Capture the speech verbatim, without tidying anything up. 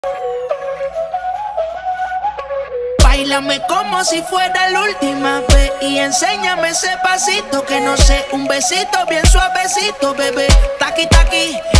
Báilame como si fuera la última vez y enséñame ese pasito que no sé, un besito bien suavecito, bebé. Taqui, taqui,